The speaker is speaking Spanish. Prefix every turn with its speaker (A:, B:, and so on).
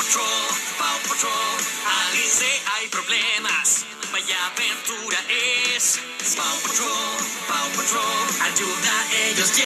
A: Paw Patrol. Alice, hay problemas. Vaya aventura es. Paw Patrol, ayuda a ellos.